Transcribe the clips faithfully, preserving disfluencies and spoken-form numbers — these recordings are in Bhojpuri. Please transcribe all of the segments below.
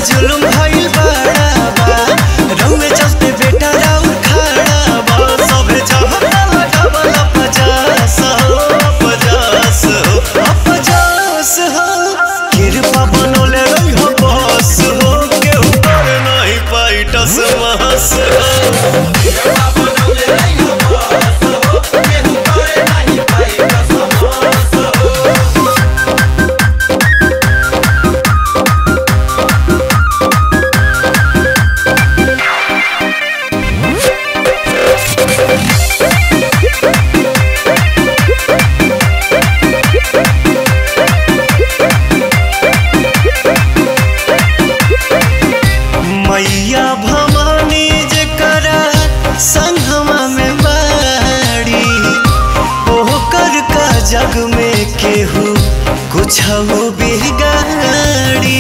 जुल्म भइल बड़ा बा रउए चलते बेटा राउर खड़ा बा सबे जहर लगावल पचास हो पचास हो पचास हो कृपा बनोले रही हो बस हो केहू कर नहीं पाई टस महस हो कृपा बनोले रही हो बस हो केहू कर नहीं पाई टस महस हो। मैया भवानी जकरा संगमा में बाड़ी ओकर का जग में केहू कुछ बिगाड़ी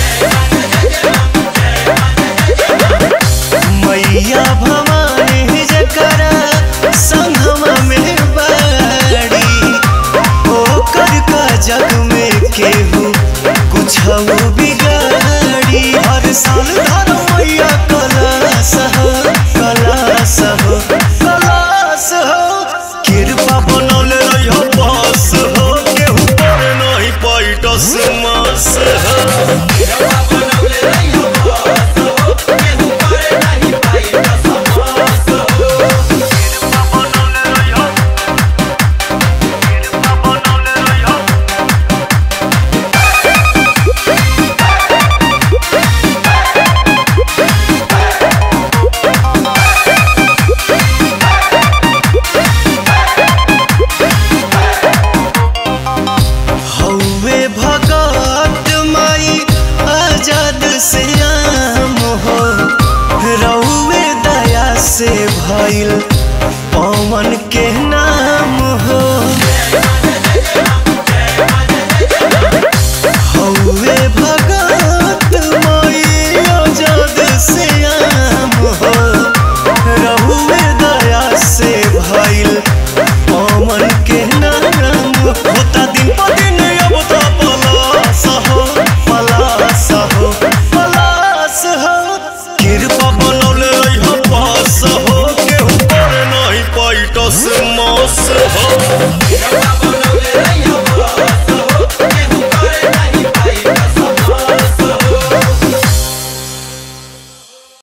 मैया भवानी जकरा संगमा में बाड़ी ओकर का जग में केहू कुछ बिगाड़ी हर साल धर मैया कलास हो कलास हो कलास हो कृपा बनौले रही हो बस हो केहू पर नहीं पाई टस मास हो कृपा बनौले रही हो बस हो केहू पर नहीं पाई टस मास हो कृपा बनौले रही हो कृपा बनौले रही हो। हौवे भगत माई आजाद से आम हो रउए दया से भइल पवन के नाम हो हौवे भगत माई आजाद से आम हो रउए दया से भइल पवन के नाम होता दिन पर दिन अब तो पलास हो पलास हो पलास हो कृपा बनौले रही हो पास हो केहू पर नहीं पाई टस